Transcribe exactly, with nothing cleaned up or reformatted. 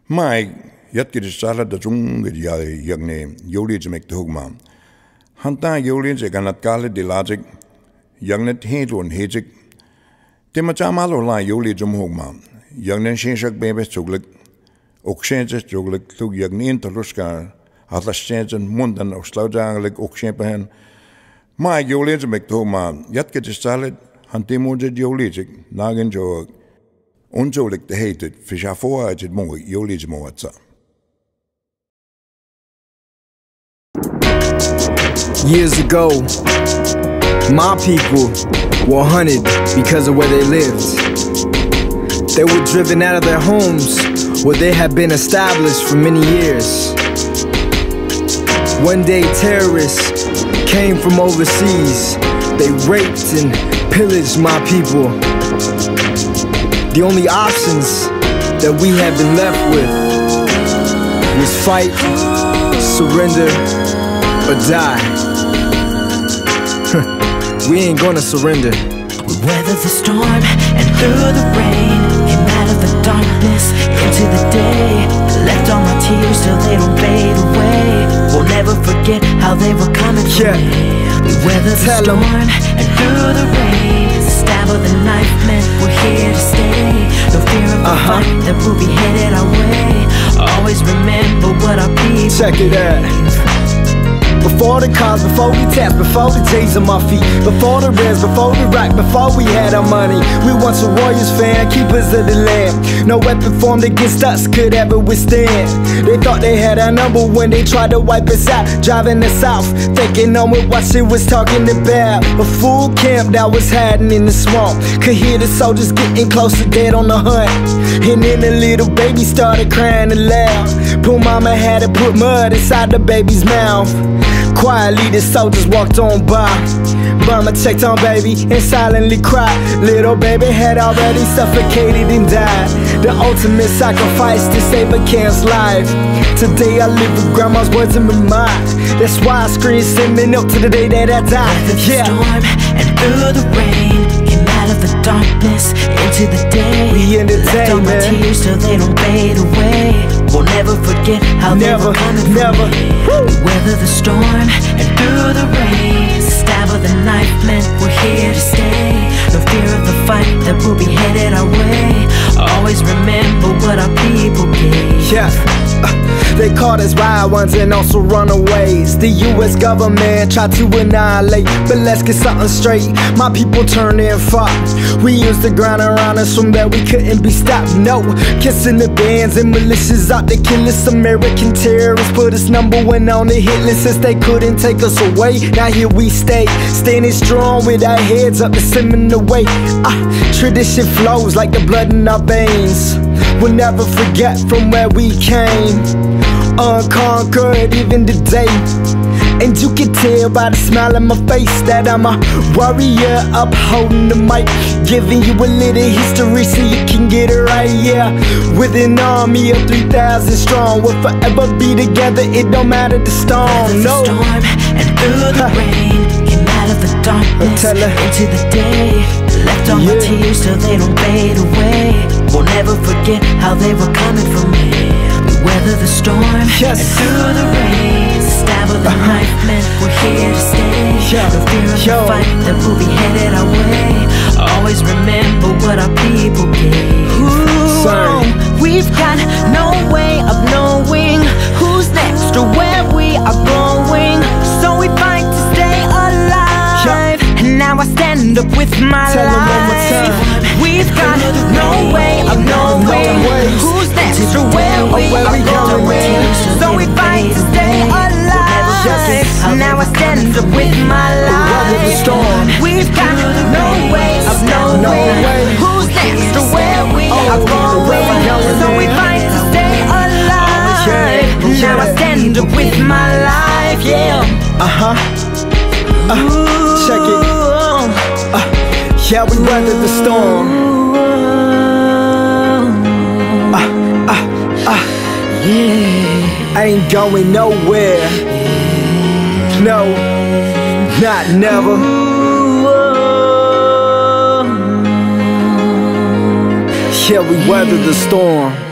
Mai yat ki sala da jung ge ya yagne yoli jemek thugma hanta yoli je ganat kale de logic yangne he don hejik tema chamalo la yoli jum hugma yangne shinshak bebe chuglik okshenje chuglik tug yagne interluska hatlashenjen mundan oslaujangelik okshenpen Mai yoli jemek thugma yat ki sala hanti moje yoli je nagen jo onjolik de hated fisha for it mo yoli jmowatsa. Years ago, my people were hunted because of where they lived. They were driven out of their homes where they had been established for many years. One day terrorists came from overseas. They raped and pillaged my people. The only options that we have been left with was fight, surrender, or die. We ain't gonna surrender. We weathered the storm and through the rain, came out of the darkness into the day. Left all my tears so they don't fade away. We'll never forget how they were coming for yeah. me. We weathered the Tell storm 'em. and through the rain. The stab of the knife meant we're here to stay. No fear of the Uh-huh. fight that will be headed our way. Always remember what our people Check it out. Before the cars, before we tapped, before the J's on my feet, before the reds, before the rock, before we had our money, we once a Warriors fan, keepers of the land. No weapon formed against us could ever withstand. They thought they had our number when they tried to wipe us out, driving us south, thinking on with what she was talking about. A full camp that was hiding in the swamp, could hear the soldiers getting closer, dead on the hunt. And then the little baby started crying aloud. Poor mama had to put mud inside the baby's mouth. Quietly the soldiers walked on by. Mama checked on baby and silently cried. Little baby had already suffocated and died. The ultimate sacrifice to save a kid's life. Today I live with grandma's words in my mind. That's why I scream sending up to the day that I die. Weathered the Yeah. storm and through the rain, came out of the darkness into the day. We in the Left day, all my man. tears so they don't fade away. We'll never forget how Never, they were coming never. for me. Woo. We weathered the storm and through the rain. The stab of the knife meant we're here to stay. No fear of the fight that will be headed our way. Always remember what our people gave. Yeah. Uh, They called us wild ones and also runaways. The U S government tried to annihilate, but let's get something straight. My people turned and fought. We used the ground around us from there we couldn't be stopped. No, kissing the bands and militias out to kill us. American terrorists put us number one on the hit list since they couldn't take us away. Now here we stay, standing strong with our heads up, assembling the way. Ah, tradition flows like the blood in our veins. We'll never forget from where we came. Unconquered even today. And you can tell by the smile on my face that I'm a warrior upholding the mic, giving you a little history so you can get it right, yeah. With an army of three thousand strong, we'll forever be together, it don't matter the storm, no. The storm and through the rain, came out of the darkness Tell her. into the day. Left all my Yeah. tears so they don't fade away. We'll never forget how they were coming for me. We weather the storm Yes. and through the rain. The stab of the knife meant we're here to stay. Yeah. No fear of Yo. the fight that will be headed our way. Always remember what our people gave. Sorry. We've got no way of knowing who's next or where we are going. So we fight to stay alive. And now I stand up with my Tell 'em one more life. time. We've got no way of knowing No way. who's next or where we where are we going. going. So we fight to stay alive. Now I stand up with my weather the life. storm. We've got no way of knowing No way. who's next or where we Oh, are going. where we going, So we man. fight to stay alive. Yeah, Now I yeah. stand up with my life, yeah. Uh-huh. Uh, check it. Uh, yeah, we weathered the storm. Uh, uh, uh. I ain't going nowhere. No, not never. Yeah, we weathered the storm.